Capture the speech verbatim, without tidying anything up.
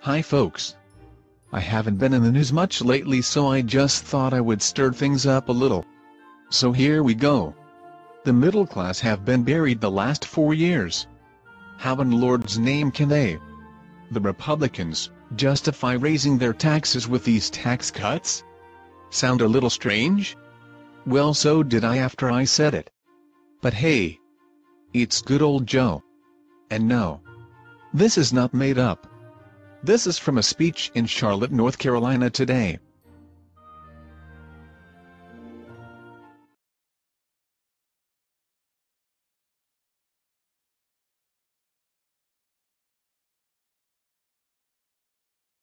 Hi folks. I haven't been in the news much lately, so I just thought I would stir things up a little. So here we go. The middle class have been buried the last four years. How in Lord's name can they, the Republicans, justify raising their taxes with these tax cuts? Sound a little strange? Well, so did I after I said it. But hey, it's good old Joe. And no, this is not made up. This is from a speech in Charlotte, North Carolina today.